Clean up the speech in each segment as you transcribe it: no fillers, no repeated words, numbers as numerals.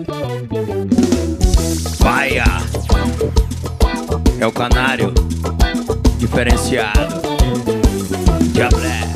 Vaia é o canário diferenciado. Diabless.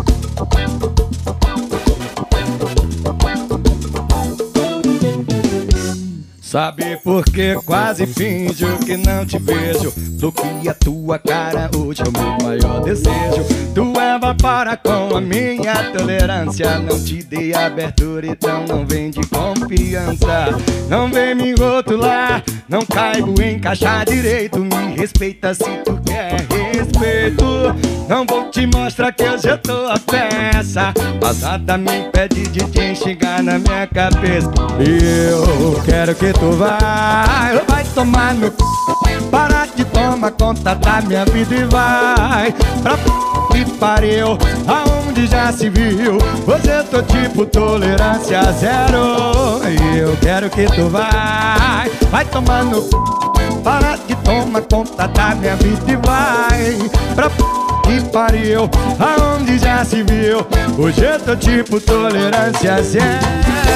Sabe por que quase finjo que não te vejo? Bloqueia tua cara, hoje é o meu maior desejo. Tu evapora com a minha tolerância. Não te dei abertura, então não vem de confiança. Não vem me rotular, não caibo em caixa direito. Me respeita se tu quer respeito. Não vou te mostrar que hoje eu tô a peça. Passada me impede de te enxergar na minha cabeça. E eu quero que tu vai tomar no c... Para de tomar conta da minha vida e vai pra p... que pariu, aonde já se viu. Hoje eu tô tipo tolerância zero. E eu quero que tu vai tomar no c... Para de tomar conta da minha vida e vai pra p... que pariu, aonde já se viu. Hoje eu tô tipo tolerância zero.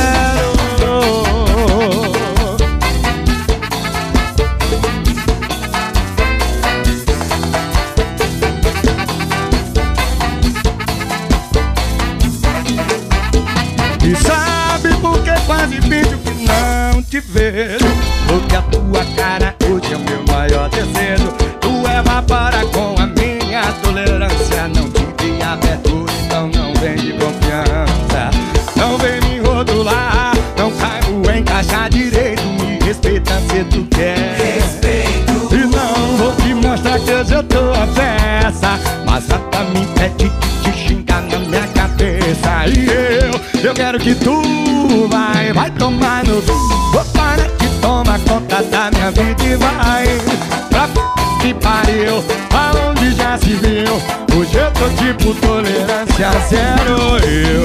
E sabe por que quase finjo que não te vejo? Porque a tua cara hoje é o meu maior desejo. Tu evapora com a minha tolerância. Não te dei abertura, então não vem de confiança. Não vem me rotular, não caibo em caixa direito. Me respeita se tu quer respeito. E não vou te mostrar que hoje eu tô a peça. Mas até me impede de te xingar na minha cabeça. E eu quero que tu vai tomar no... Vou parar de tomar conta da minha vida e vai pra p... que pariu, aonde já se viu. Hoje eu tô tipo tolerância zero.